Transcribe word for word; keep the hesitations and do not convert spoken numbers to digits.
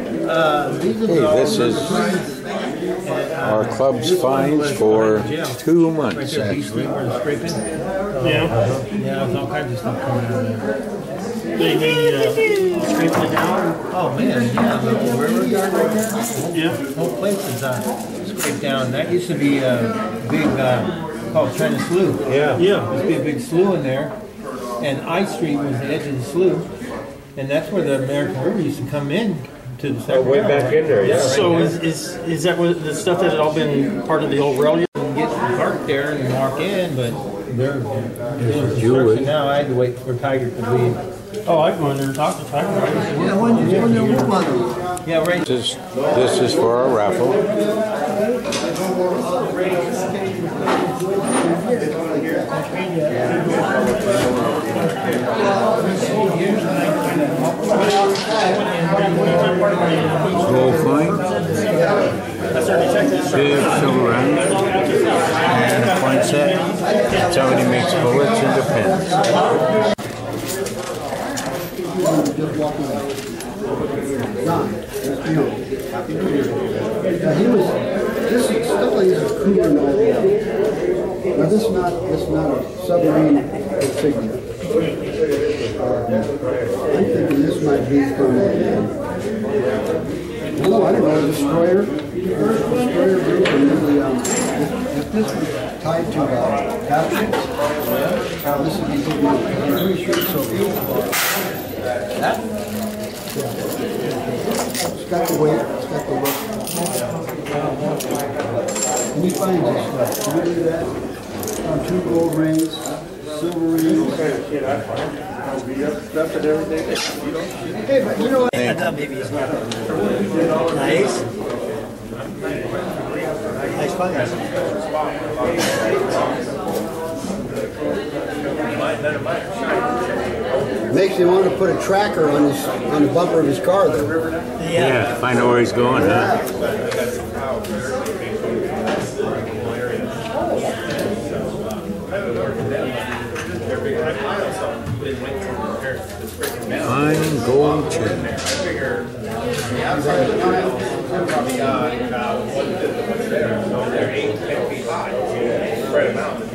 Uh, Hey, this is our club's fines for two months, actually. Yeah. Yeah, there's all kinds of stuff coming out of there. They made uh, scraping it down. Oh man, yeah, the little railroad yard right there. Yeah. The whole place is uh, scraped down. That used to be a big, uh, called China Slough. Yeah. Yeah. There used to be a big slough in there, and I Street was the edge of the slough, and that's where the American River used to come in to the Sacramento. Oh, way back in there, yeah. Right So there. is, is is that what the stuff that had all been part of the old rail yard? You can get parked there and walk in, but they're doing Jewish. construction now. I had to wait for Tiger to leave. Oh, I go in there and talk to Tiger. Yeah, when you when you move on. Yeah, right. This is, this is for our raffle. Gold coin, big silver round, and a coin set. Somebody makes bullets into pens. John, that's you. Now he was, this stuff like this is cooler than all that. Now this is not, this is not a submarine insignia. Uh, I'm thinking this might be from, oh, I don't know, a destroyer, destroyer group, and then the, um, if, if this was tied to uh, battleships, uh, this would be, I'm pretty sure it's so beautiful. That? It's got the weight, it's got the look. And he finds this stuff. Can you do that? On two gold rings, silver rings. Stuff and everything. Hey, but you know what? I thought maybe it's not. Nice. Nice fingers. Makes you want to put a tracker on his on the bumper of his car, though. Yeah. Yeah, find out where he's going, huh? Fine gold chain. They're eight, ten feet high. Spread them out.